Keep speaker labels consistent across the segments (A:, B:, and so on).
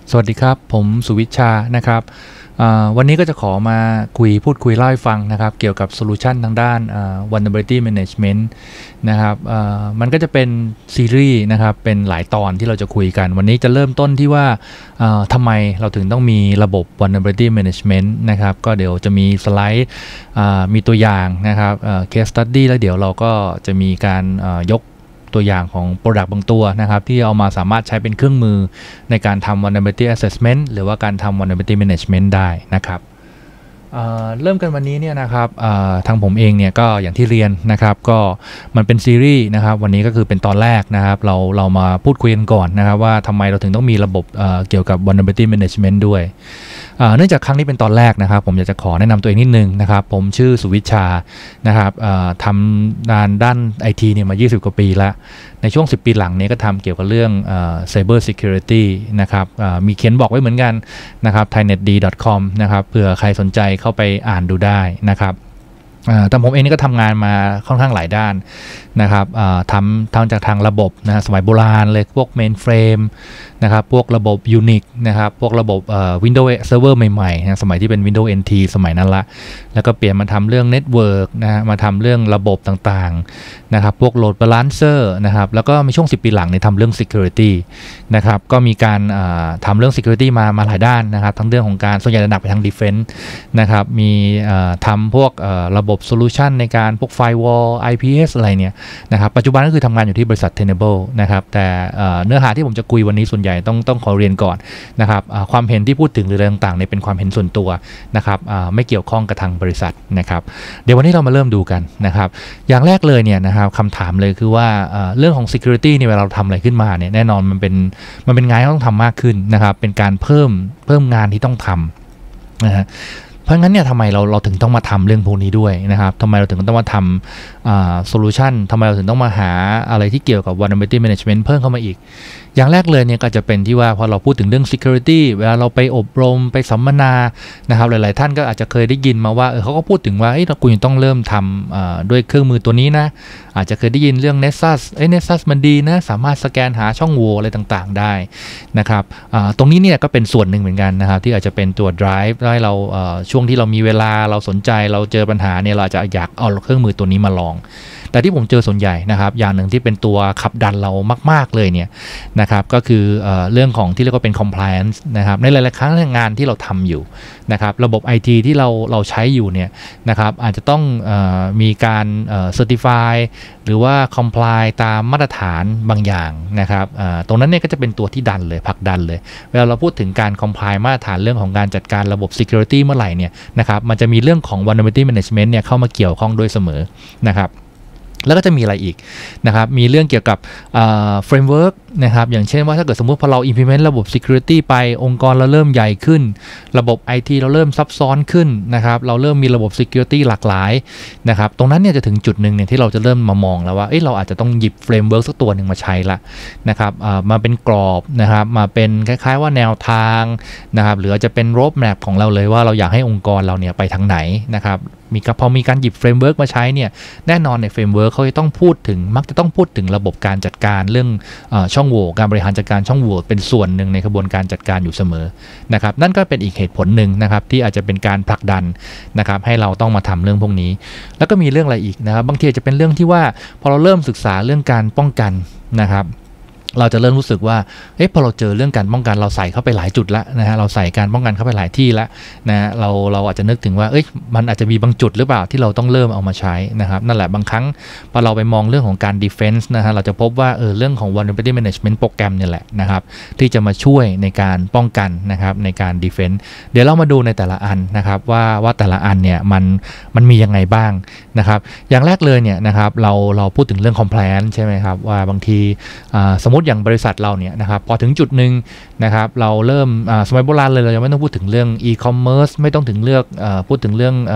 A: สวัสดีครับผมสุวิชานะครับวันนี้ก็จะขอมาพูดคุยเล่าให้ฟังนะครับเกี่ยวกับโซลูชันทางด้าน vulnerability management นะครับมันก็จะเป็นซีรีส์นะครับเป็นหลายตอนที่เราจะคุยกันวันนี้จะเริ่มต้นที่ว่าทำไมเราถึงต้องมีระบบ vulnerability management นะครับก็เดี๋ยวจะมีสไลด์มีตัวอย่างนะครับcase study แล้วเดี๋ยวเราก็จะมีการยกตัวอย่างของ Product บางตัวนะครับที่เอามาสามารถใช้เป็นเครื่องมือในการทำ vulnerability assessment หรือว่าการทำ vulnerability management ได้นะครับเริ่มกันวันนี้เนี่ยนะครับทางผมเองเนี่ยก็อย่างที่เรียนนะครับก็มันเป็นซีรีส์นะครับวันนี้ก็คือเป็นตอนแรกนะครับเรามาพูดคุยกันก่อนนะครับว่าทำไมเราถึงต้องมีระบบเกี่ยวกับ vulnerability management ด้วยเนื่องจากครั้งนี้เป็นตอนแรกนะครับผมอยากจะขอแนะนำตัวเองนิดนึงนะครับผมชื่อสุวิชานะครับทำงานด้าน IT เนี่ยมา20 กว่าปีแล้วในช่วง10 ปีหลังนี้ก็ทำเกี่ยวกับเรื่องcyber security นะครับมีเขียนบอกไว้เหมือนกันนะครับ thainetd.com นะครับเผื่อใครสนใจเข้าไปอ่านดูได้นะครับแต่ผมเองนี่ก็ทำงานมาค่อนข้างหลายด้านนะครับทำจากทางระบบนะสมัยโบราณเลยพวก mainframe นะครับพวกระบบ Unix นะครับพวกระบบ Windows Server ใหม่ๆนะสมัยที่เป็น Windows NT สมัยนั้นละแล้วก็เปลี่ยนมาทำเรื่อง Network นะฮะมาทำเรื่องระบบต่างๆนะครับพวก Load Balancer นะครับแล้วก็มีช่วง10 ปีหลังเนี่ยทำเรื่อง Security นะครับก็มีการทำเรื่อง Security มาหลายด้านนะครับทั้งเรื่องของการส่วนใหญ่จะหนักไปทาง Defense นะครับมีทำพวกระบบโซลูชันในการพวก Firewall IPS อะไรเนี่ยนะครับปัจจุบันก็คือทำงานอยู่ที่บริษัท Tenable นะครับแต่เนื้อหาที่ผมจะคุยวันนี้ส่วนใหญ่ต้องขอเรียนก่อนนะครับความเห็นที่พูดถึงหรืออะไรต่างๆเนี่ยเป็นความเห็นส่วนตัวนะครับไม่เกี่ยวข้องกับทางบริษัทนะครับเดี๋ยววันนี้เรามาเริ่มดูกันนะครับอย่างแรกเลยเนี่ยนะครับคำถามเลยคือว่าเรื่องของ Security เนี่ยเวลาเราทำอะไรขึ้นมาเนี่ยแน่นอนมันเป็นงานที่ต้องทำมากขึ้นนะครับเป็นการเพิ่มงานที่ต้องทำนะฮะเพราะงั้นเนี่ยทำไมเราถึงต้องมาทำเรื่องพวกนี้ด้วยนะครับทำไมเราถึงต้องมาทำโซลูชันทำไมเราถึงต้องมาหาอะไรที่เกี่ยวกับ vulnerability management เพิ่มเข้ามาอีกอย่างแรกเลยเนี่ยก็จะเป็นที่ว่าพอเราพูดถึงเรื่อง security เวลาเราไปอบรมไปสัมมนานะครับหลายๆท่านก็อาจจะเคยได้ยินมาว่าเขาก็พูดถึงว่าเราคุณต้องเริ่มทำด้วยเครื่องมือตัวนี้นะอาจจะเคยได้ยินเรื่อง Nexus Nexus มันดีนะสามารถสแกนหาช่องโหว่อะไรต่างๆได้นะครับตรงนี้เนี่ยก็เป็นส่วนหนึ่งเหมือนกันนะครับที่อาจจะเป็นตัว drive ให้เราช่วงที่เรามีเวลาเราสนใจเราเจอปัญหาเนี่ยเราอาจจะอยากเอาเครื่องมือตัวนี้มาลองแต่ที่ผมเจอส่วนใหญ่นะครับอย่างหนึ่งที่เป็นตัวขับดันเรามากๆเลยเนี่ยนะครับก็คือเรื่องของที่เรียกว่าเป็น compliance นะครับในหลายๆครั้งงานที่เราทำอยู่นะครับระบบ IT ที่เราใช้อยู่เนี่ยนะครับอาจจะต้องมีการcertify หรือว่า comply ตามมาตรฐานบางอย่างนะครับตรงนั้นเนี่ยก็จะเป็นตัวที่ดันเลยผลักดันเลยเวลาเราพูดถึงการ comply มาตรฐานเรื่องของการจัดการระบบ security เมื่อไหร่เนี่ยนะครับมันจะมีเรื่องของ vulnerability management เนี่ยเข้ามาเกี่ยวข้องด้วยเสมอนะครับแล้วก็จะมีอะไรอีกนะครับมีเรื่องเกี่ยวกับframework นะครับอย่างเช่นว่าถ้าเกิดสมมุติพอเรา implement ระบบ security ไปองค์กรเราเริ่มใหญ่ขึ้นระบบ IT เราเริ่มซับซ้อนขึ้นนะครับเราเริ่มมีระบบ security หลากหลายนะครับตรงนั้นเนี่ยจะถึงจุดหนึ่งเนี่ยที่เราจะเริ่มมามองแล้วว่าเราอาจจะต้องหยิบ framework สักตัวหนึ่งมาใช้ละนะครับมาเป็นกรอบนะครับมาเป็นคล้ายๆว่าแนวทางนะครับหรืออาจจะเป็น road map ของเราเลยว่าเราอยากให้องค์กรเราเนี่ยไปทางไหนนะครับพอมีการหยิบเฟรมเวิร์กมาใช้เนี่ยแน่นอนในเฟรมเวิร์กเขาจะต้องมักจะต้องพูดถึงระบบการจัดการเรื่องช่องโหว่การบริหารจัดการช่องโหว่เป็นส่วนหนึ่งในกระบวนการจัดการอยู่เสมอนะครับนั่นก็เป็นอีกเหตุผลหนึ่งนะครับที่อาจจะเป็นการผลักดันนะครับให้เราต้องมาทำเรื่องพวกนี้แล้วก็มีเรื่องอะไรอีกนะครับบางทีจะเป็นเรื่องที่ว่าพอเราเริ่มศึกษาเรื่องการป้องกันนะครับเราจะเริ่มรู้สึกว่าพอเราเจอเรื่องการป้องกันเราใส่เข้าไปหลายจุดแล้วนะฮะเราใส่การป้องกันเข้าไปหลายที่แล้วนะเราอาจจะนึกถึงว่ามันอาจจะมีบางจุดหรือเปล่าที่เราต้องเริ่มเอามาใช้นะครับนั่นแหละบางครั้งพอเราไปมองเรื่องของการ defense นะฮะเราจะพบว่าเรื่องของ vulnerability management โปรแกรมเนี่ยแหละนะครับที่จะมาช่วยในการป้องกันนะครับในการ defense เดี๋ยวเรามาดูในแต่ละอันนะครับว่าแต่ละอันเนี่ยมันมียังไงบ้างนะครับอย่างแรกเลยเนี่ยนะครับเราพูดถึงเรื่อง compliance ใช่ไหมครับว่าบางทีสมมติอย่างบริษัทเราเนี่ยนะครับพอถึงจุดหนึ่งนะครับเราเริ่มสมัยโบราณเลยเรายังไม่ต้องพูดถึงเรื่อง e-commerce ไม่ต้องถึงพูดถึงเรื่อง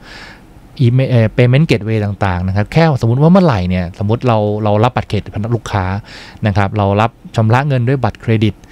A: payment gateway ต่างๆนะครับแค่สมมุติว่าเมื่อไหร่เนี่ยสมมติเรารับบัตรเครดิตพนักลูกค้านะครับเรารับชำระเงินด้วยบัตรเครดิต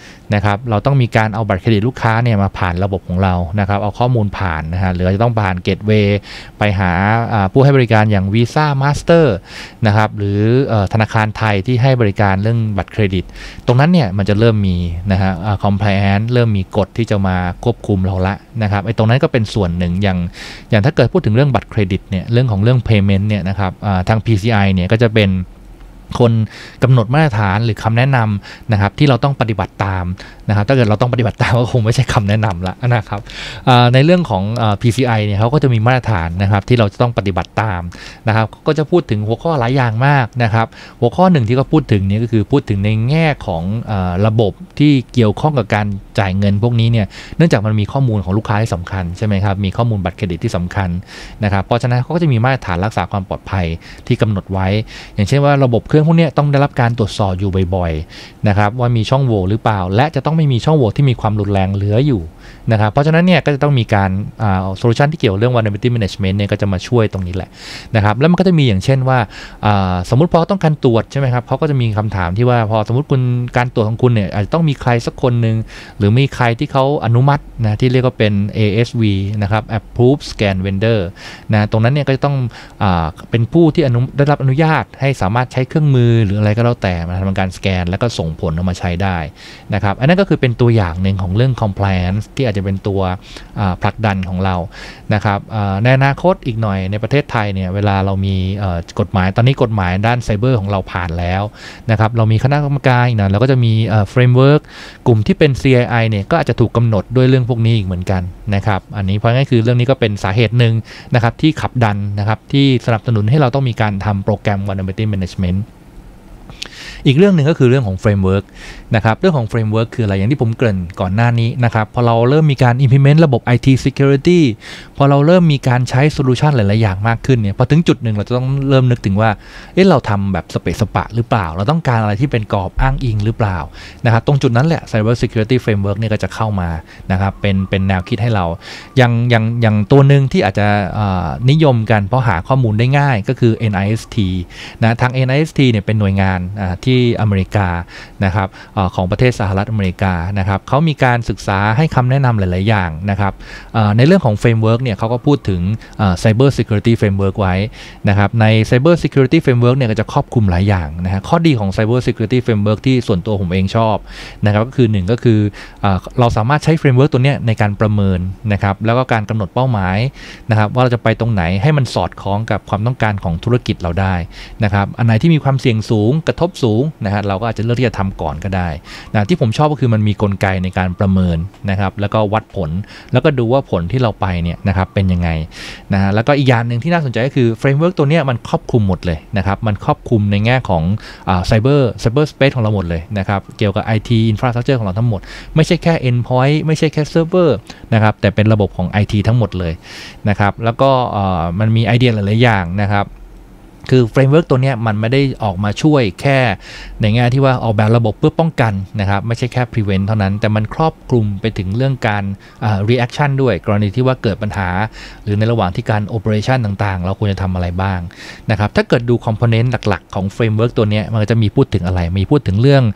A: นะครับเราต้องมีการเอาบัตรเครดิตลูกค้าเนี่ยมาผ่านระบบของเรานะครับเอาข้อมูลผ่านนะฮะหรือจะต้องผ่านเกตเวย์ไปหาผู้ให้บริการอย่าง Visa Master นะครับหรือธนาคารไทยที่ให้บริการเรื่องบัตรเครดิตตรงนั้นเนี่ยมันจะเริ่มมีนะฮะcompliance เริ่มมีกฎที่จะมาควบคุมเราละนะครับไอ้ตรงนั้นก็เป็นส่วนหนึ่งอย่างถ้าเกิดพูดถึงเรื่องบัตรเครดิตเนี่ยเรื่องของเรื่อง payment เนี่ยนะครับทาง PCI เนี่ยก็จะเป็นคนกำหนดมาตรฐานหรือคำแนะนำนะครับที่เราต้องปฏิบัติตามนะครับถ้าเกิดเราต้องปฏิบัติตามก็คงไม่ใช่คำแนะนำละนะครับในเรื่องของPCI เนี่ยเขาก็จะมีมาตรฐานนะครับที่เราจะต้องปฏิบัติตามนะครับก็จะพูดถึงหัวข้อหลายอย่างมากนะครับหัวข้อหนึ่งที่เขาพูดถึงนี้ก็คือพูดถึงในแง่ของระบบที่เกี่ยวข้องกับการจ่ายเงินพวกนี้เนี่ยเนื่องจากมันมีข้อมูลของลูกค้าที่สำคัญใช่ไหมครับมีข้อมูลบัตรเครดิตที่สำคัญนะครับเพราะฉะนั้นเขาก็จะมีมาตรฐานรักษาความปลอดภัยที่กำหนดไว้อย่างเช่นว่าระบบเครื่องพวกนี้ต้องได้รับการตรวจสอบอยู่บ่อยๆนะครับว่ามีช่องโหว่หรือเปล่าและจะต้องไม่มีช่องโหว่ที่มีความรุนแรงเหลืออยู่นะครับเพราะฉะนั้นเนี่ยก็จะต้องมีการโซลูชันที่เกี่ยวเรื่อง vulnerability management เนี่ยก็จะมาช่วยตรงนี้แหละนะครับแล้วมันก็จะมีอย่างเช่นว่าสมมุติพอต้องการตรวจใช่ไหมครับเขาก็จะมีคำถามที่ว่าพอสมมติคุณการตรวจของคุณเนี่ยอาจจะต้องมีใครสักคนหนึ่งหรือมีใครที่เขาอนุมัตินะที่เรียกว่าเป็น ASV นะครับ Approved Scan Vendor นะตรงนั้นเนี่ยก็จะต้องเป็นผู้ที่ได้รับอนุญาตให้สามารถใช้เครื่องมือหรืออะไรก็แล้วแต่มาทำการสแกนแล้วก็ส่งผลออกมาใช้ได้นะครับอันนั้นก็คือเป็นตัวอย่างหนึ่งของเรื่อง compliance ที่อาจจะเป็นตัวผลักดันของเรานะครับในอนาคตอีกหน่อยในประเทศไทยเนี่ยเวลาเรามีกฎหมายตอนนี้กฎหมายด้านไซเบอร์ของเราผ่านแล้วนะครับเรามีคณะกรรมการอีกหน่อยเราก็จะมีframework กลุ่มที่เป็น CII เนี่ยก็อาจจะถูกกำหนดด้วยเรื่องพวกนี้อีกเหมือนกันนะครับอันนี้เพราะงั้นคือเรื่องนี้ก็เป็นสาเหตุหนึ่งนะครับที่ขับดันนะครับที่สนับสนุนให้เราต้องมีการทำโปรแกรม vulnerability managementอีกเรื่องหนึ่งก็คือเรื่องของเฟรมเวิร์กนะครับเรื่องของเฟรมเวิร์กคืออะไรอย่างที่ผมเกริ่นก่อนหน้านี้นะครับพอเราเริ่มมีการ implement ระบบ IT security พอเราเริ่มมีการใช้โซลูชันหลายๆอย่างมากขึ้นเนี่ยพอถึงจุดหนึ่งเราจะต้องเริ่มนึกถึงว่าเราทำแบบสเปะสปะหรือเปล่าเราต้องการอะไรที่เป็นกรอบอ้างอิงหรือเปล่านะครับตรงจุดนั้นแหละ cyber security framework เนี่ยก็จะเข้ามานะครับเป็นแนวคิดให้เราอย่างตัวหนึ่งที่อาจจะนิยมกันเพราะหาข้อมูลได้ง่ายก็คือ NIST นะทาง NIST เนี่ยเป็นหน่วยงานที่อเมริกานะครับของประเทศสหรัฐอเมริกานะครับเขามีการศึกษาให้คำแนะนำหลายๆอย่างนะครับในเรื่องของเฟรมเวิร์กเนี่ยเขาก็พูดถึงCyber Security Framework ไว้นะครับใน Cyber Security Framework เนี่ยก็จะครอบคลุมหลายอย่างนะฮะข้อดีของ Cyber Security Framework ที่ส่วนตัวผมเองชอบนะครับก็คือ1ก็คือเราสามารถใช้เฟรมเวิร์กตัวเนี้ยในการประเมินนะครับแล้วก็การกำหนดเป้าหมายนะครับว่าเราจะไปตรงไหนให้มันสอดคล้องกับความต้องการของธุรกิจเราได้นะครับอันไหนที่มีความเสี่ยงสูงกระทบสูงนะฮะเราก็อาจจะเลือกที่จะทำก่อนก็ได้นะที่ผมชอบก็คือมันมีกลไกในการประเมินนะครับแล้วก็วัดผลแล้วก็ดูว่าผลที่เราไปเนี่ยนะครับเป็นยังไงนะฮะแล้วก็อีกอย่างหนึ่งที่น่าสนใจก็คือเฟรมเวิร์กตัวเนี้ยมันครอบคลุมหมดเลยนะครับมันครอบคลุมในแง่ของcyber space ของเราหมดเลยนะครับเกี่ยวกับ IT infrastructure ของเราทั้งหมดไม่ใช่แค่ endpoint ไม่ใช่แค่ server นะครับแต่เป็นระบบของ IT ทั้งหมดเลยนะครับแล้วก็มันมีไอเดียหลายๆอย่างนะครับคือเฟรมเวิร์กตัวนี้มันไม่ได้ออกมาช่วยแค่ในแง่ที่ว่าออกแบบระบบเพื่อป้องกันนะครับไม่ใช่แค่ prevent เท่านั้นแต่มันครอบคลุมไปถึงเรื่องการreaction ด้วยกรณีที่ว่าเกิดปัญหาหรือในระหว่างที่การ operation ต่างๆเราควรจะทำอะไรบ้างนะครับถ้าเกิดดู component หลักๆของเฟรมเวิร์กตัวนี้มันก็จะมีพูดถึงอะไรมีพูดถึงเรื่อง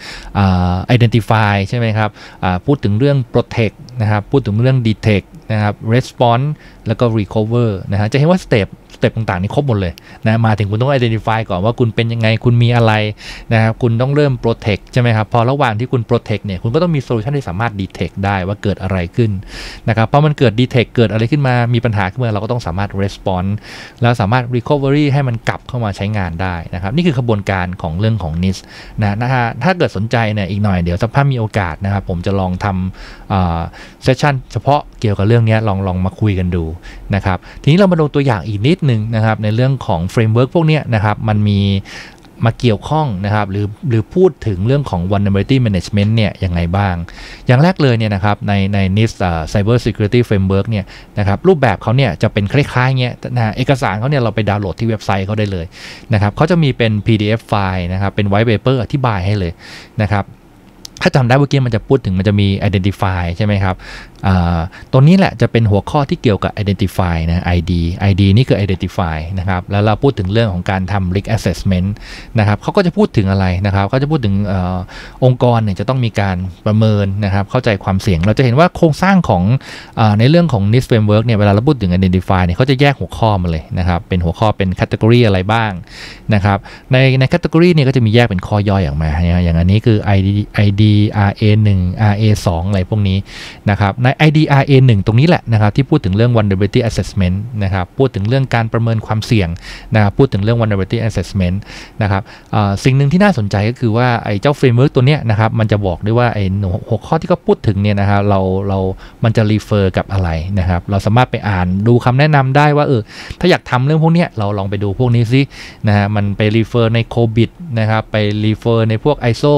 A: identify ใช่ไหมครับพูดถึงเรื่อง protect นะครับพูดถึงเรื่อง detect นะครับ response แล้วก็ recover นะฮะจะเห็นว่าสเต็ปต่างๆนี่ครบหมดเลยนะมาถึงคุณต้อง identify ก่อนว่าคุณเป็นยังไงคุณมีอะไรนะครับคุณต้องเริ่ม protect ใช่ไหมครับพอระหว่างที่คุณ protect เนี่ยคุณก็ต้องมี solution ที่สามารถ detect ได้ว่าเกิดอะไรขึ้นนะครับพอมันเกิด detect เกิดอะไรขึ้นมามีปัญหาขึ้นมาเราก็ต้องสามารถ response แล้วสามารถ recovery ให้มันกลับเข้ามาใช้งานได้นะครับนี่คือขบวนการของเรื่องของ NIST นะฮะถ้าเกิดสนใจเนี่ยอีกหน่อยเดี๋ยวถ้ามีโอกาสนะครับผมจะลองทำsession เฉพาะเกี่ยวกับเรื่องนี้ลองมาคุยกันดูนะครับทีนี้เรามาดูตัวอย่างอีกนิดนึงนะครับในเรื่องของเฟรมเวิร์กพวกนี้นะครับมันมีมาเกี่ยวข้องนะครับหรือพูดถึงเรื่องของ vulnerability management เนี่ยยังไงบ้างอย่างแรกเลยเนี่ยนะครับใน NIST Cyber Security Framework เนี่ยนะครับรูปแบบเขาเนี่ยจะเป็นคล้ายๆเงี้ยนะเอกสารเขาเนี่ยเราไปดาวน์โหลดที่เว็บไซต์เขาได้เลยนะครับเขาจะมีเป็น PDF ไฟล์นะครับเป็น white paper อธิบายให้เลยนะครับถ้าจำได้เมื่อกี้มันจะพูดถึงมันจะมี identify ใช่ไหมครับตัวนี้แหละจะเป็นหัวข้อที่เกี่ยวกับ identify นะ ID นี่คือ identify นะครับแล้วเราพูดถึงเรื่องของการทำ risk assessment นะครับเขาก็จะพูดถึงอะไรนะครับเขาจะพูดถึงองค์กรเนี่ยจะต้องมีการประเมินนะครับเข้าใจความเสี่ยงเราจะเห็นว่าโครงสร้างของในเรื่องของ NIST framework เนี่ยเวลาเราพูดถึง identify เนี่ยเขาจะแยกหัวข้อมาเลยนะครับเป็นหัวข้อเป็น category อะไรบ้างนะครับใน category เนี่ยก็จะมีแยกเป็นข้อย่อยออกมาอย่างอันนี้คือ ID RA1 RA2 อะไรพวกนี้นะครับใน IDRA1 ตรงนี้แหละนะครับที่พูดถึงเรื่อง vulnerability assessment นะครับพูดถึงเรื่องการประเมินความเสี่ยงนะครับพูดถึงเรื่อง vulnerability assessment นะครับสิ่งหนึ่งที่น่าสนใจก็คือว่าไอ้เจ้า framework ตัวเนี้ยนะครับมันจะบอกด้วยว่าไอ้หัวข้อที่เขาพูดถึงเนี่ยนะครับมันจะ refer กับอะไรนะครับเราสามารถไปอ่านดูคำแนะนำได้ว่าถ้าอยากทำเรื่องพวกเนี้ยเราลองไปดูพวกนี้ซินะฮะมันไป refer ใน COBIT นะครับไป refer ในพวก ISO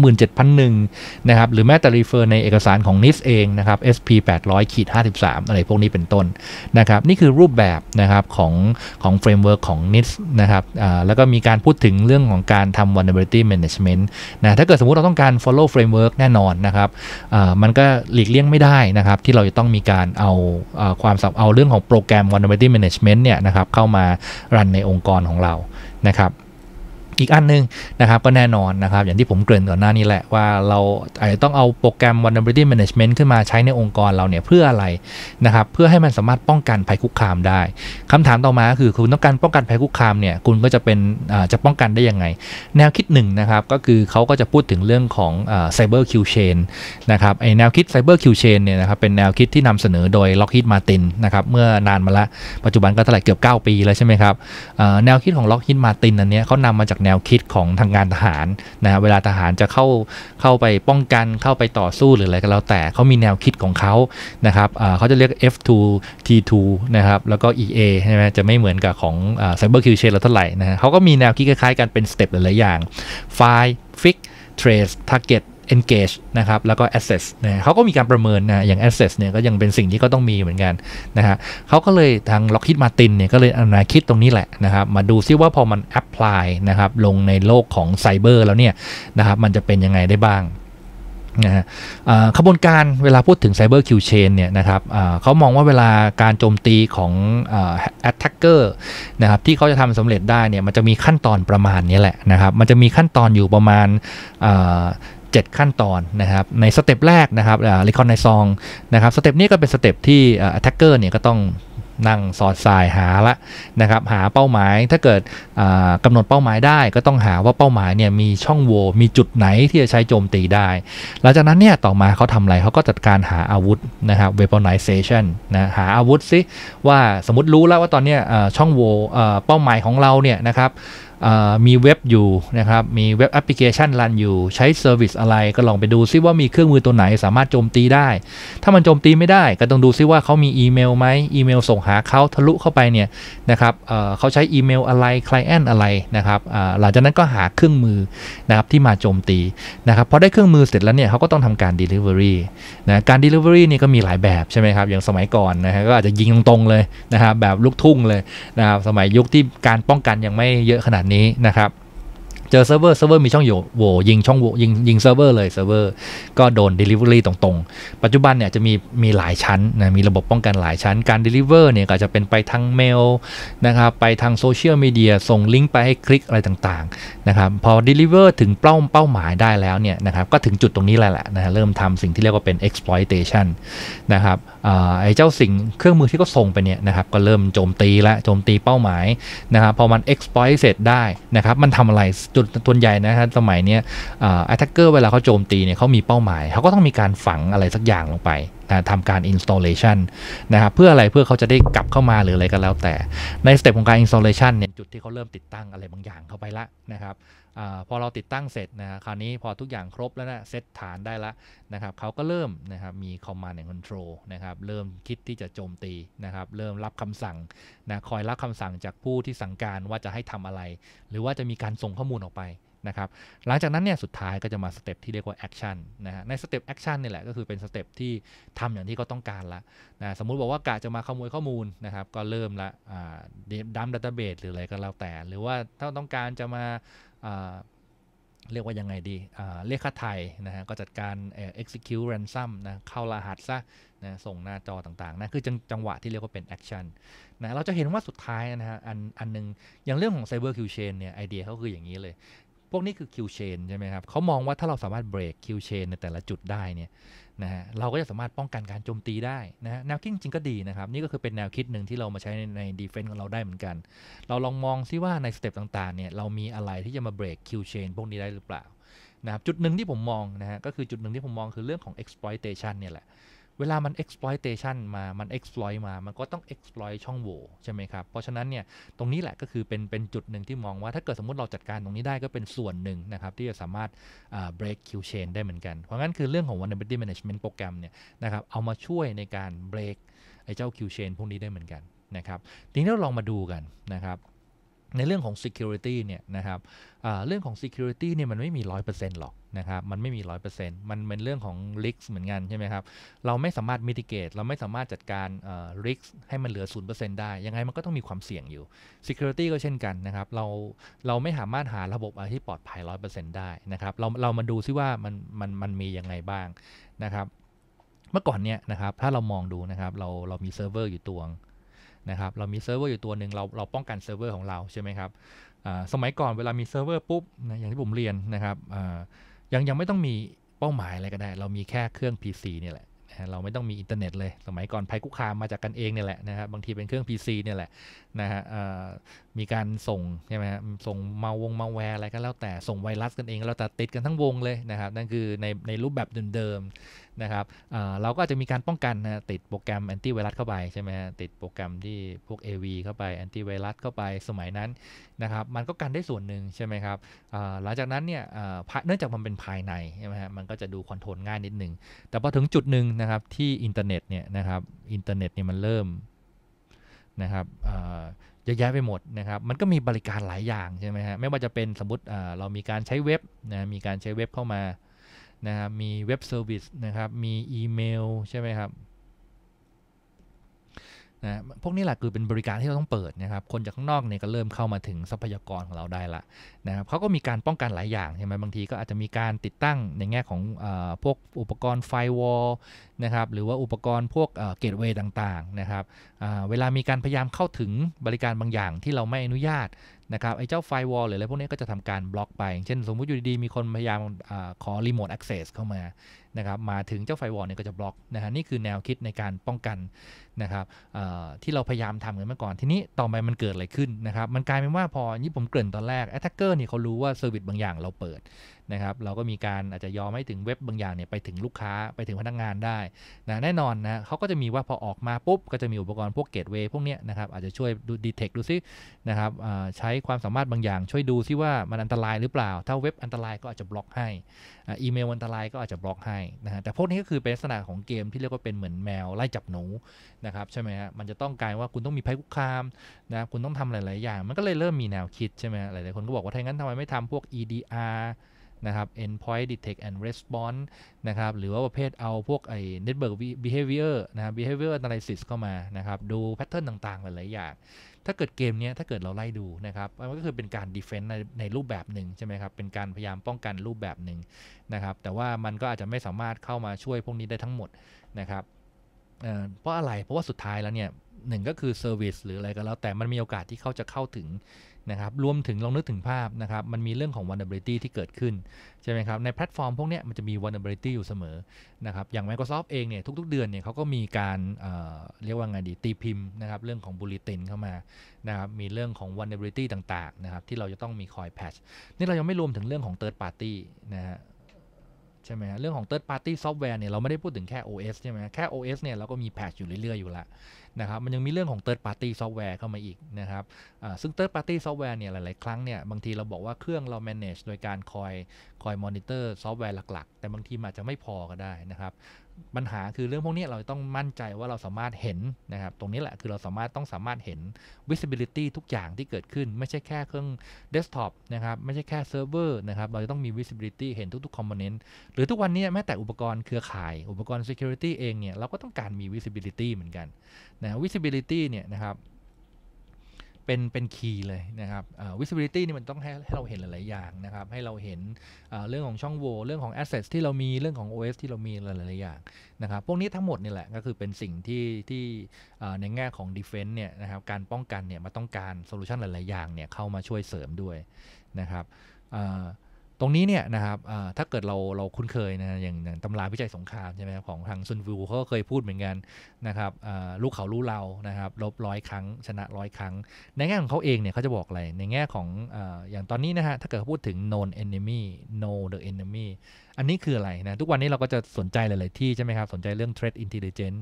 A: 27001นะครับหรือแม้แต่ refer ในเอกสารของ NIST เองนะครับ SP 800-53อะไรพวกนี้เป็นต้นนะครับนี่คือรูปแบบนะครับของ framework ของ NIST นะครับแล้วก็มีการพูดถึงเรื่องของการทำ vulnerability management นะถ้าเกิดสมมุติเราต้องการ follow framework แน่นอนนะครับมันก็หลีกเลี่ยงไม่ได้นะครับที่เราจะต้องมีการเอาเรื่องของโปรแกรม vulnerability management เนี่ยนะครับเข้ามารันในองค์กรของเรานะครับอีกอันนึงนะครับก็แน่นอนนะครับอย่างที่ผมเกริ่นก่อนหน้านี้แหละว่าเราอาจจะต้องเอาโปรแกรม vulnerability management ขึ้นมาใช้ในองค์กรเราเนี่ยเพื่ออะไรนะครับเพื่อให้มันสามารถป้องกันภัยคุกคามได้คำถามต่อมาคือคุณต้องการป้องกันภัยคุกคามเนี่ยคุณก็จะเป็นจะป้องกันได้ยังไงแนวคิดหนึ่งนะครับก็คือเขาก็จะพูดถึงเรื่องของcyber kill chain นะครับไอแนวคิด cyber kill chain เนี่ยนะครับเป็นแนวคิดที่นำเสนอโดย Lockheed Martin นะครับเมื่อนานมาละปัจจุบันก็เท่าไหร่เกือบ9 ปีแล้วใช่ไหมครับแนวคิดของ Lockheed Martin อันนี้เขานำมาจากแนวคิดของทางการทหารนะเวลาทหารจะเข้าไปป้องกันเข้าไปต่อสู้หรืออะไรก็แล้วแต่เขามีแนวคิดของเขานะครับเขาจะเรียก F2 T2 นะครับแล้วก็ EA ใช่ไหมจะไม่เหมือนกับของ Cyber Kill Chain เราเท่าไหร่นะเขาก็มีแนวคิดคล้ายๆกันเป็นสเต็ปหลายๆอย่าง Find Fix Trace Target engage นะครับแล้วก็ assess นะเขาก็มีการประเมินนะอย่าง assess เนี่ยก็ยังเป็นสิ่งที่เขาต้องมีเหมือนกันนะฮะเขาก็เลยทาง Lockheed Martin เนี่ยก็เลยเอาแนวคิดตรงนี้แหละนะครับมาดูซิว่าพอมัน apply นะครับลงในโลกของไซเบอร์แล้วเนี่ยนะครับมันจะเป็นยังไงได้บ้างนะฮะขบวนการเวลาพูดถึง Cyber Kill Chain เนี่ยนะครับเขามองว่าเวลาการโจมตีของattacker นะครับที่เขาจะทำสำเร็จได้เนี่ยมันจะมีขั้นตอนประมาณนี้แหละนะครับมันจะมีขั้นตอนอยู่ประมาณ7 ขั้นตอนนะครับในสเต็ปแรกนะครับreconnaissance นะครับสเต็ปนี้ก็เป็นสเต็ปที่attacker เนี่ยก็ต้องนั่งสอดสายหาละนะครับหาเป้าหมายถ้าเกิดกำหนดเป้าหมายได้ก็ต้องหาว่าเป้าหมายเนี่ยมีช่องโหว่มีจุดไหนที่จะใช้โจมตีได้หลังจากนั้นเนี่ยต่อมาเขาทำอะไรเขาก็จัดการหาอาวุธนะครับ weaponization นะหาอาวุธซิว่าสมมติรู้แล้วว่าตอนนี้ช่องโหว่เป้าหมายของเราเนี่ยนะครับมีเว็บอยู่นะครับมีเว็บแอปพลิเคชันรันอยู่ใช้เซอร์วิสอะไรก็ลองไปดูซิว่ามีเครื่องมือตัวไหนสามารถโจมตีได้ถ้ามันโจมตีไม่ได้ก็ต้องดูซิว่าเขามีอีเมลไหมอีเมลส่งหาเขาทะลุเข้าไปเนี่ยนะครับเขาใช้อีเมลอะไรคลเอนต์อะไรนะครับหลังจากนั้นก็หาเครื่องมือนะครับที่มาโจมตีนะครับพอได้เครื่องมือเสร็จแล้วเนี่ยเขาก็ต้องทำการ delivery นะการ delivery นี่ก็มีหลายแบบใช่ไหมครับอย่างสมัยก่อนนะฮะก็อาจจะยิงตรงๆเลยนะครับแบบลูกทุ่งเลยนะครับสมัยยุคที่การป้องกันยังไม่เยอะขนาดนี้นะครับเจอเซิร์ฟเวอร์มีช่องโหว่ยิงช่องโหว่ยิงเซิร์ฟเวอร์เลยเซิร์ฟเวอร์ก็โดน Delivery ตรงๆปัจจุบันเนี่ยจะมีหลายชั้นนะมีระบบป้องกันหลายชั้นการ Deliver เนี่ยก็จะเป็นไปทางเมลนะครับไปทางโซเชียลมีเดียส่งลิงก์ไปให้คลิกอะไรต่างๆนะครับพอ Deliver ถึงเป้าหมายได้แล้วเนี่ยนะครับก็ถึงจุดตรงนี้แหละนะเริ่มทำสิ่งที่เรียกว่าเป็น exploitation นะครับไอ้เจ้าสิ่งเครื่องมือที่เขาส่งไปเนี่ยนะครับก็เริ่มโจมตีเป้าหมายนะครับพอมัน exploit เสร็จได้นะครับมันทำอะไรส่วนใหญ่นะครับสมัยนี้attacker เวลาเขาโจมตีเนี่ยเขามีเป้าหมายเขาก็ต้องมีการฝังอะไรสักอย่างลงไปทำการ installation นะครับเพื่ออะไรเพื่อเขาจะได้กลับเข้ามาหรืออะไรก็แล้วแต่ในสเต็ปของการ installation เนี่ยจุดที่เขาเริ่มติดตั้งอะไรบางอย่างเข้าไปละนะครับพอเราติดตั้งเสร็จนะคราวนี้พอทุกอย่างครบแล้วนะเซตฐานได้แล้วนะครับเขาก็เริ่มนะครับมี command and control นะครับเริ่มคิดที่จะโจมตีนะครับเริ่มรับคำสั่งนะคอยรับคำสั่งจากผู้ที่สั่งการว่าจะให้ทำอะไรหรือว่าจะมีการส่งข้อมูลออกไปนะครับหลังจากนั้นเนี่ยสุดท้ายก็จะมาสเต็ปที่เรียกว่า action นะฮะในสเต็ป action นี่แหละก็คือเป็นสเต็ปที่ทำอย่างที่เขาต้องการละนะสมมุติบอกว่ากะจะมาขโมยข้อมูลนะครับก็เริ่มละดัมดัตต้าเบสหรืออะไรก็แล้วแต่หรือว่าถ้าต้องการจะมาเรียกว่ายังไงดีเรียกค่าไทยนะฮะก็จัดการ execute ransom นะเข้ารหัสซะนะส่งหน้าจอต่างๆนะคือจังหวะที่เรียกว่าเป็น action นะเราจะเห็นว่าสุดท้ายนะฮะอันนึงอย่างเรื่องของ cyber kill chain เนี่ยไอเดียเขาคืออย่างนี้เลยพวกนี้คือ kill chain ใช่ไหมครับเขามองว่าถ้าเราสามารถ break kill chain ในแต่ละจุดได้เนี่ยนะฮะเราก็จะสามารถป้องกันการโจมตีได้นะฮะแนวคิดจริงก็ดีนะครับนี่ก็คือเป็นแนวคิดหนึ่งที่เรามาใช้ใน defense ของเราได้เหมือนกันเราลองมองซิว่าในสเต็ปต่างๆเนี่ยเรามีอะไรที่จะมา break kill chain พวกนี้ได้หรือเปล่านะครับจุดหนึ่งที่ผมมองนะฮะก็คือจุดหนึ่งที่ผมมองคือเรื่องของ exploitation เนี่ยแหละเวลามัน exploitation มัน exploit มันก็ต้อง exploit ช่องโหว่ใช่ไหมครับเพราะฉะนั้นเนี่ยตรงนี้แหละก็คือเป็นจุดหนึ่งที่มองว่าถ้าเกิดสมมติเราจัดการตรงนี้ได้ก็เป็นส่วนหนึ่งนะครับที่จะสามารถbreak kill chain ได้เหมือนกันเพราะงั้นคือเรื่องของ vulnerability management โปรแกรมเนี่ยนะครับเอามาช่วยในการ break ไอ้เจ้า kill chain พวกนี้ได้เหมือนกันนะครับทีนี้เราลองมาดูกันนะครับในเรื่องของ security เนี่ยนะครับเรื่องของ security เนี่ยมันไม่มี 100% หรอกนะครับมันไม่มี 100% มันเป็นเรื่องของ risk เหมือนกันใช่ไหมครับเราไม่สามารถ mitigate เราไม่สามารถจัดการrisk ให้มันเหลือ 0% ได้ยังไงมันก็ต้องมีความเสี่ยงอยู่ security ก็เช่นกันนะครับเราไม่สามารถหาระบบอะไรที่ปลอดภัย 100% ได้นะครับเรามาดูซิว่ามันมียังไงบ้างนะครับเมื่อก่อนเนี่ยนะครับถ้าเรามองดูนะครับเรามีเซิร์ฟเวอร์อยู่ตัวนะครับเรามีเซิร์ฟเวอร์อยู่ตัวหนึ่งเราป้องกันเซิร์ฟเวอร์ของเราใช่ไหมครับสมัยก่อนเวลามีเซิร์ฟเวอร์ปุ๊บนะอย่างที่ผมเรียนนะครับยังไม่ต้องมีเป้าหมายอะไรก็ได้เรามีแค่เครื่อง PC เนี่ยแหละเราไม่ต้องมีอินเทอร์เน็ตเลยสมัยก่อนภัยคุกคามมาจากกันเองเนี่ยแหละนะครับบางทีเป็นเครื่อง PC เนี่ยแหละนะฮะมีการส่งใช่ไหมฮะส่งมาแวร์อะไรก็แล้วแต่ส่งไวรัสกันเองแล้วแต่ติดกันทั้งวงเลยนะครับนั่นคือในรูปแบบเดิมๆนะครับเราก็อาจจะมีการป้องกันนะติดโปรแกรมแอนตี้ไวรัสเข้าไปใช่ไหมฮะติดโปรแกรมที่พวก AV เข้าไปแอนตี้ไวรัสเข้าไปสมัยนั้นนะครับมันก็กันได้ส่วนหนึ่งใช่ไหมครับหลังจากนั้นเนี่ยเนื่องจากมันเป็นภายในใช่ไหมฮะมันก็จะดูคอนโทรลง่ายนิดนึงแต่พอถึงจุดหนึ่งนะครับที่อินเทอร์เน็ตเนี่ยนะครับอินเทอร์เน็ตเนี่ยมันเริ่มนะครับเยอะแยะไปหมดนะครับมันก็มีบริการหลายอย่างใช่ไหมฮะไม่ว่าจะเป็นสมมติเรามีการใช้เว็บนะมีการใช้เว็บเข้ามานะครับมีเว็บเซอร์วิสนะครับมีอีเมลใช่ไหมครับนะพวกนี้แหละคือเป็นบริการที่เราต้องเปิดนะครับคนจากข้างนอกเนี่ยก็เริ่มเข้ามาถึงทรัพยากรของเราได้ละนะครับเขาก็มีการป้องกันหลายอย่างใช่ไหมบางทีก็อาจจะมีการติดตั้งในแง่ของพวกอุปกรณ์ไฟวอลนะครับหรือว่าอุปกรณ์พวกเกตเวย์ต่างๆนะครับเวลามีการพยายามเข้าถึงบริการบางอย่างที่เราไม่อนุญาตนะครับไอ้เจ้าไฟวอลหรืออะไรพวกนี้ก็จะทำการบล็อกไปเช่นสมมติอยู่ดีๆมีคนพยายามขอรีโมทแอคเซสเข้ามานะครับมาถึงเจ้าไฟวอลเนี่ยก็จะบล็อกนะฮะนี่คือแนวคิดในการป้องกันนะครับที่เราพยายามทำกันมาก่อนทีนี้ต่อไปมันเกิดอะไรขึ้นนะครับมันกลายเป็นว่าพอที่ผมเกริ่นตอนแรก attacker นี่เขารู้ว่าเซอร์วิสบางอย่างเราเปิดนะครับเราก็มีการอาจจะยอมให้ถึงเว็บบางอย่างเนี่ยไปถึงลูกค้าไปถึงพนักงานได้นะแน่นอนนะเขาก็จะมีว่าพอออกมาปุ๊บก็จะมีอุปกรณ์พวกเกตเวย์พวกเนี้ยนะครับอาจจะช่วยดูดีเทคดูซินะครับใช้ความสามารถบางอย่างช่วยดูซิว่ามันอันตรายหรือเปล่าถ้าเว็บอันตรายก็อาจจะบล็อกให้อีเมลอันตรายก็อาจจะบล็อกให้นะฮะแต่พวกนี้ก็คือเป็นลักษณะของเกมที่เรียกว่าเป็นเหมือนแมวไล่จับหนูนะครับใช่ไหมฮะมันจะต้องการว่าคุณต้องมีภัยคุกคามนะคุณต้องทำหลายๆอย่างมันก็เลยเริ่มมีแนวคิดใช่ไหมหลายๆคนก็บอกว่าถ้างั้นทำไมไม่ทำพวก EDR นะครับ endpoint detect and response นะครับหรือว่าประเภทเอาพวกไอ้ network behavior นะครับ behavior analysis เข้ามานะครับดู pattern ต่างๆหลายๆอย่างถ้าเกิดเกมนี้ถ้าเกิดเราไล่ดูนะครับมันก็คือเป็นการ defense ในรูปแบบหนึ่งใช่ไหมครับเป็นการพยายามป้องกันรูปแบบหนึ่งนะครับแต่ว่ามันก็อาจจะไม่สามารถเข้ามาช่วยพวกนี้ได้ทั้งหมดนะครับเพราะอะไรเพราะว่าสุดท้ายแล้วเนี่ยหนึ่งก็คือเซอร์วิสหรืออะไรก็แล้วแต่มันมีโอกาสที่เขาจะเข้าถึงนะครับรวมถึงลองนึกถึงภาพนะครับมันมีเรื่องของ vulnerability ที่เกิดขึ้นใช่ไหมครับในแพลตฟอร์มพวกนี้มันจะมี vulnerability อยู่เสมอนะครับอย่าง Microsoft เองเนี่ยทุกๆเดือนเนี่ยเขาก็มีการเรียกว่าไงดีตีพิมพ์นะครับเรื่องของ bulletin เข้ามานะครับมีเรื่องของ vulnerability ต่างๆนะครับที่เราจะต้องมีคอย patch นี่เรายังไม่รวมถึงเรื่องของ third party นะฮะใช่ไหมเรื่องของ third party software เนี่ยเราไม่ได้พูดถึงแค่ OS ใช่ไหมแค่ OS เนี่ยเราก็มีแพทช์อยู่เรื่อยๆอยู่ละนะครับมันยังมีเรื่องของ third party software เข้ามาอีกนะครับซึ่ง third party software เนี่ยหลายๆครั้งเนี่ยบางทีเราบอกว่าเครื่องเรา manage โดยการคอย monitor ซอฟต์แวร์หลักๆแต่บางทีอาจจะไม่พอก็ได้นะครับปัญหาคือเรื่องพวกนี้เราต้องมั่นใจว่าเราสามารถเห็นนะครับตรงนี้แหละคือเราสามารถเห็น visibility ทุกอย่างที่เกิดขึ้นไม่ใช่แค่เครื่อง desktop นะครับไม่ใช่แค่เซิร์ฟเวอร์นะครับเราจะต้องมี visibility เห็นทุกๆ component หรือทุกวันนี้แม้แต่อุปกรณ์เครือข่ายอุปกรณ์ security เองเนี่ยเราก็ต้องการมี visibility เหมือนกันนะ visibility เนี่ยนะครับเป็นคีย์เลยนะครับvisibility นี่มันต้องให้เราเห็นหลายๆอย่างนะครับให้เราเห็นเรื่องของช่องโหว่เรื่องของ assets ที่เรามีเรื่องของ OS ที่เรามีหลายๆอย่างนะครับพวกนี้ทั้งหมดนี่แหละก็คือเป็นสิ่งที่ในแง่ของ defense เนี่ยนะครับการป้องกันเนี่ยมันต้องการโซลูชันหลายๆอย่างเนี่ยเข้ามาช่วยเสริมด้วยนะครับตรงนี้เนี่ยนะครับถ้าเกิดเราคุ้นเคยนะอย่างตำราวิจัยสงครามใช่ไหมของทางซุนฟูเขาก็เคยพูดเหมือนกันนะครับลูกเขารู้เรานะครับลบ100 ครั้งชนะ100 ครั้งในแง่ของเขาเองเนี่ยเขาจะบอกอะไรในแง่ของอย่างตอนนี้นะฮะถ้าเกิดเขาพูดถึง known enemy know the enemy อันนี้คืออะไรนะทุกวันนี้เราก็จะสนใจหลายๆที่ใช่ไหมครับสนใจเรื่อง threat intelligence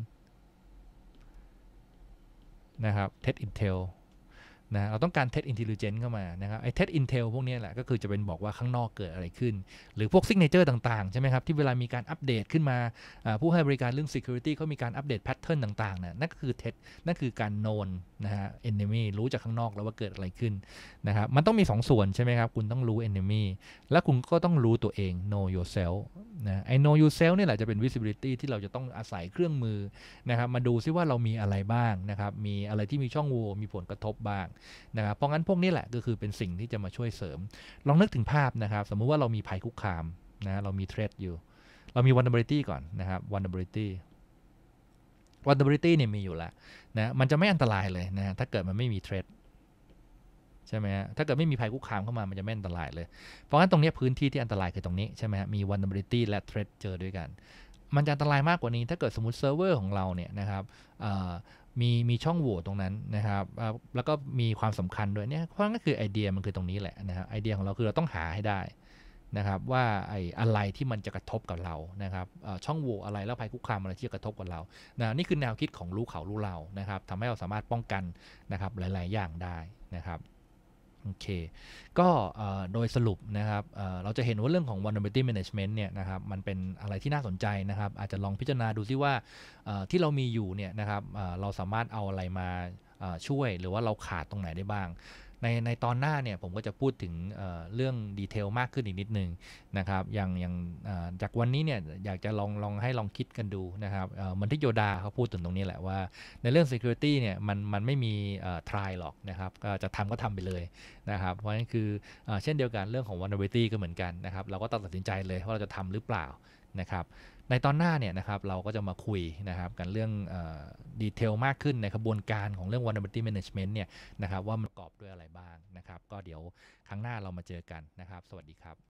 A: นะครับ threat intelนะเราต้องการ Threat Intelligence เข้ามานะครับไอ้ Threat Intel พวกนี้แหละก็คือจะเป็นบอกว่าข้างนอกเกิดอะไรขึ้นหรือพวก Signature ต่างๆใช่ไหมครับที่เวลามีการอัปเดตขึ้นมาผู้ให้บริการเรื่อง Security เขามีการอัปเดต Pattern ต่างๆนั่นก็คือ Threat นั่นคือการ known นะฮะ Enemy รู้จากข้างนอกแล้วว่าเกิดอะไรขึ้นนะครับมันต้องมี2 ส่วนใช่ไหมครับคุณต้องรู้ Enemy และคุณก็ต้องรู้ตัวเอง know yourself นะไอ้ know yourself นี่แหละจะเป็น visibility ที่เราจะต้องอาศัยเครื่องมือนะครับมาดูซิว่าเรามีอะไรบ้างนะครับมีอะไรที่มีช่องโหว่มีผลกระทบบ้างนะครับเพราะงั้นพวกนี้แหละก็คือเป็นสิ่งที่จะมาช่วยเสริมลองนึกถึงภาพนะครับสมมุติว่าเรามีภัยคุกคามนะเรามี threat อยู่เรามี vulnerability ก่อนนะครับ vulnerability เนี่ยมีอยู่แล้วนะมันจะไม่อันตรายเลยนะถ้าเกิดมันไม่มี threat ใช่ไหมฮะถ้าเกิดไม่มีภัยคุกคามเข้ามามันจะไม่อันตรายเลยเพราะงั้นตรงนี้พื้นที่ที่อันตรายคือตรงนี้ใช่ไหมฮะมี vulnerability และ threat เจอด้วยกันมันจะอันตรายมากกว่านี้ถ้าเกิดสมมติเซิร์ฟเวอร์ของเราเนี่ยนะครับมีช่องโหว่ตรงนั้นนะครับแล้วก็มีความสำคัญด้วยเนี่ยเพราะงั้นคือไอเดียมันคือตรงนี้แหละนะครับไอเดียของเราคือเราต้องหาให้ได้นะครับว่าอะไรที่มันจะกระทบกับเรานะครับช่องโหว่อะไรแล้วภัยคุกคามอะไรที่จะกระทบกับเรานะนี่คือแนวคิดของรู้เขารู้เรานะครับทำให้เราสามารถป้องกันนะครับหลายๆอย่างได้นะครับโอเคก็โดยสรุปนะครับเราจะเห็นว่าเรื่องของ vulnerability management เนี่ยนะครับมันเป็นอะไรที่น่าสนใจนะครับอาจจะลองพิจารณาดูซิว่าที่เรามีอยู่เนี่ยนะครับเราสามารถเอาอะไรมาช่วยหรือว่าเราขาดตรงไหนได้บ้างในตอนหน้าเนี่ยผมก็จะพูดถึงเรื่องดีเทลมากขึ้นอีกนิดนึงนะครับอย่างจากวันนี้เนี่ยอยากจะลองให้ลองคิดกันดูนะครับเหมือนที่โยดาเขาพูดถึงตรงนี้แหละว่าในเรื่อง security เนี่ยมันไม่มีtry หรอกนะครับก็จะทำก็ทำไปเลยนะครับเพราะฉะนั้นคือเช่นเดียวกันเรื่องของ vulnerability ก็เหมือนกันนะครับเราก็ต้องตัดสินใจเลยว่าเราจะทำหรือเปล่านะครับในตอนหน้าเนี่ยนะครับเราก็จะมาคุยนะครับกันเรื่องดีเทลมากขึ้นในกระบวนการของเรื่อง vulnerability management เนี่ยนะครับว่ามันประกอบด้วยอะไรบ้างนะครับก็เดี๋ยวครั้งหน้าเรามาเจอกันนะครับสวัสดีครับ